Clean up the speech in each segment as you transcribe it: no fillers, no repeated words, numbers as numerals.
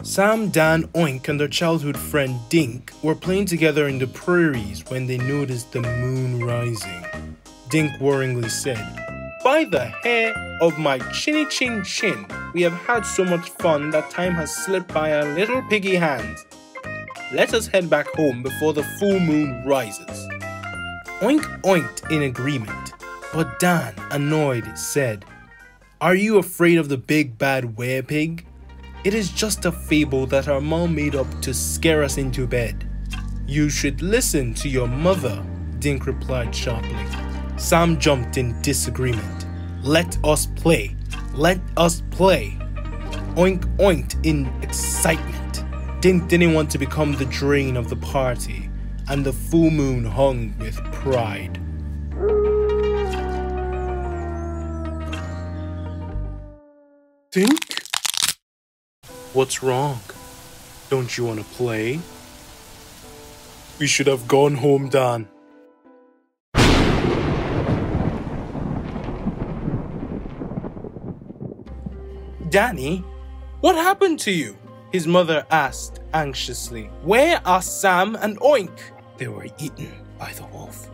Sam, Dan, Oink and their childhood friend Dink were playing together in the prairies when they noticed the moon rising. Dink worryingly said, "By the hair of my chinny chin chin, we have had so much fun that time has slipped by our little piggy hands. Let us head back home before the full moon rises." Oink oinked in agreement, but Dan, annoyed, said, "Are you afraid of the big bad werepig? It is just a fable that our mom made up to scare us into bed." "You should listen to your mother," Dink replied sharply. Sam jumped in disagreement. "Let us play! Let us play!" Oink oinked in excitement. Dink didn't want to become the drain of the party, and the full moon hung with pride. Dink? What's wrong? Don't you want to play? We should have gone home, Dan. Danny, what happened to you? His mother asked anxiously. "Where are Sam and Oink?" "They were eaten by the wolf."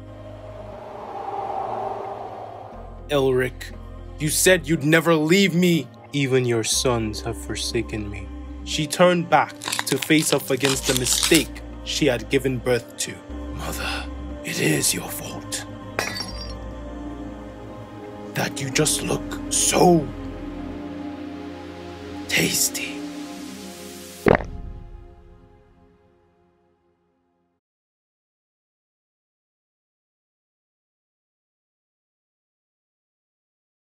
"Elric, you said you'd never leave me." "Even your sons have forsaken me." She turned back to face off against the mistake she had given birth to. "Mother, it is your fault. That you just look so tasty."